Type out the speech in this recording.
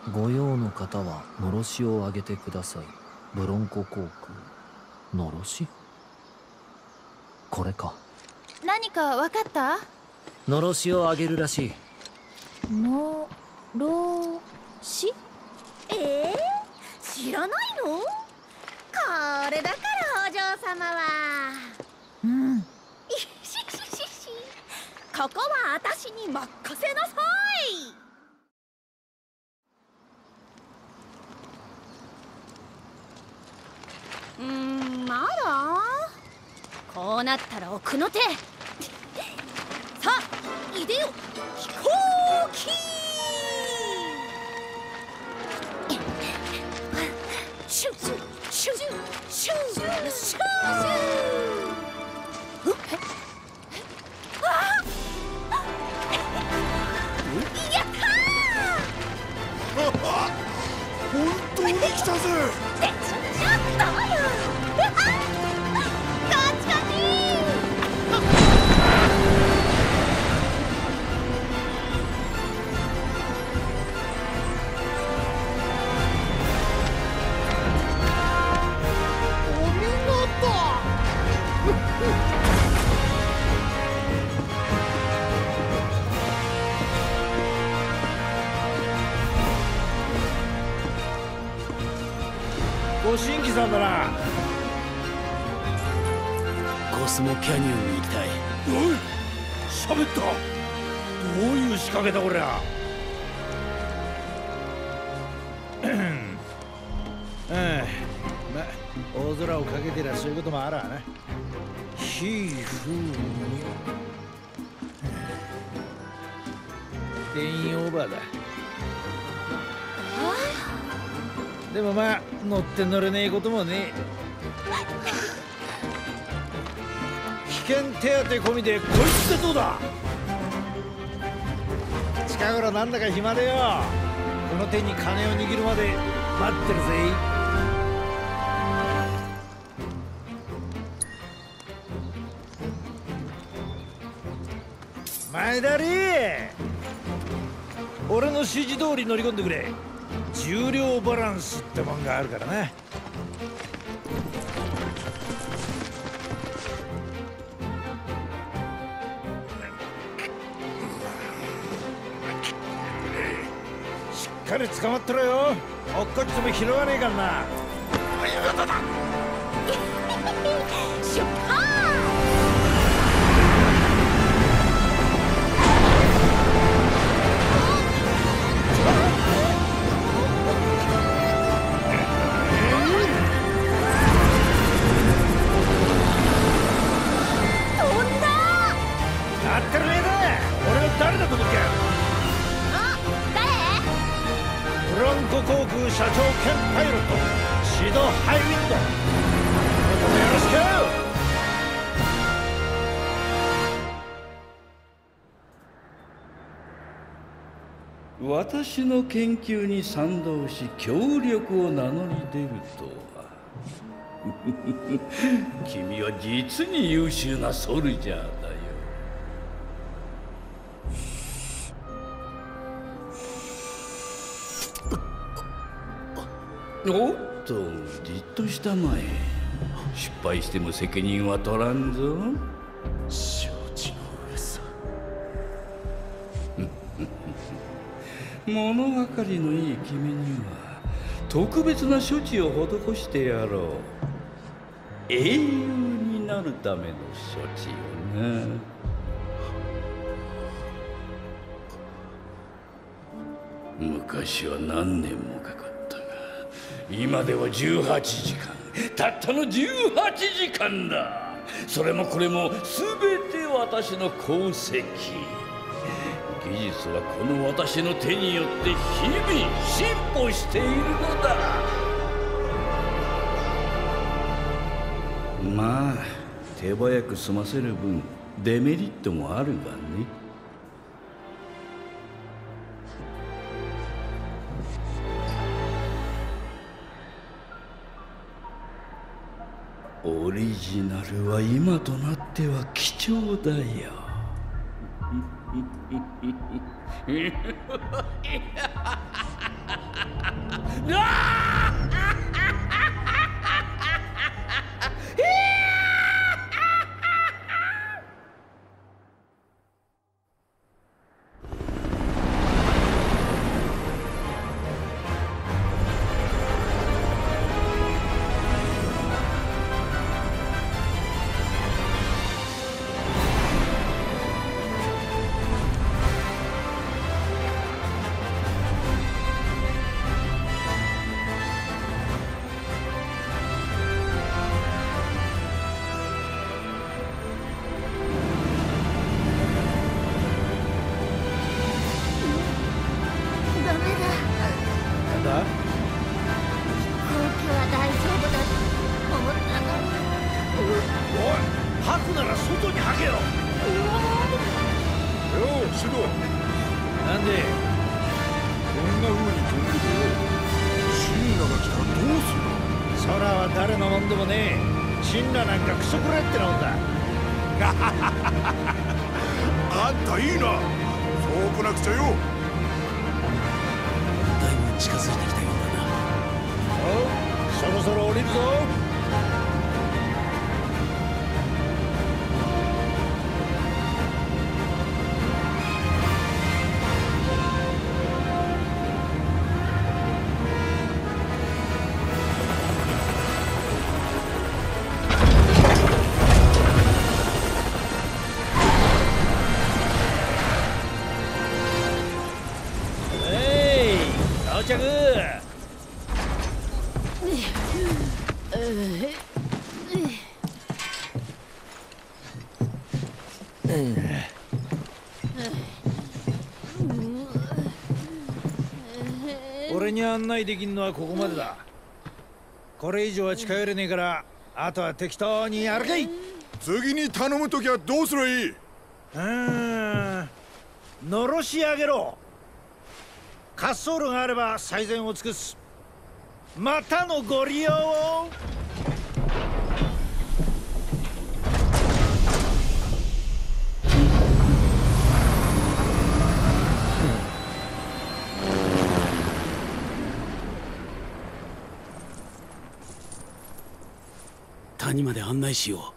ご用の方はのろしを上げてください。ブロンコ航空。のろし？これか。 何か分かった？ のろしを上げるらしい。 のろし？ 知らないの？これだからお嬢様は。 うん。 ここは私に任せなさい。まだ？こうなったら奥の手。さあ、いでよ飛行機。シュシュシュシュシュシュシュ。やったー！ 本当に来たぜ。 ちょっとよ。こっちこっち。 お見事。ご新規さんだな。 コスモキャニオンに行きたい。 おい、喋った。どういう仕掛けだこりゃ。ま、大空をかけてりゃそういうこともあらな。ひーふーに定員オーバーだ。でもまあ乗って乗れねえこともねえ。危険手当込みでこいつってどうだ。近頃なんだか暇でよ。この手に金を握るまで待ってるぜ。前田理、俺の指示通り乗り込んでくれ。重量バランスってもんがあるからな。しっかり捕まってろよ。落っこちても拾わねえからな。お見事だ。 出発。 誰だと思ってやる。 誰？ ブロンコ航空社長兼パイロットシド・ハイウィンド。よろしく。私の研究に賛同し協力を名乗り出るとは君は実に優秀なソルジャーだよ。おっと、じっとしたまえ。失敗しても責任は取らんぞ。 承知の上さ。 物分かりのいい君には特別な処置を施してやろう。英雄になるための処置をな。昔は何年もかかったが、今では18時間。たったの18時間だ。それもこれも全て私の功績。技術はこの私の手によって日々進歩しているのだ。まあ手早く済ませる分デメリットもあるがね。オリジナルは今となっては貴重だよ。 ダメだ。 なんだ？ 飛行機は大丈夫だと思ったのに。 おい、吐くなら外に吐けよ。 ようシド、 なんで？ こんな風に飛んでてよ、シンナが来たらどうするの？ 空は誰のもんでもねえ。シンラなんかクソくらいってなもんだ。 あんたいいな、そうこなくちゃよ。 だいぶ近づいてきたようだな。 お、そろそろ降りるぞ。到着。俺に案内できんのはここまでだ。これ以上は近寄れねえから、あとは適当にやるかい。 次に頼むときはどうすればいい？ のろし上げろ。滑走路があれば最善を尽くす。またのご利用を。 谷まで案内しよう。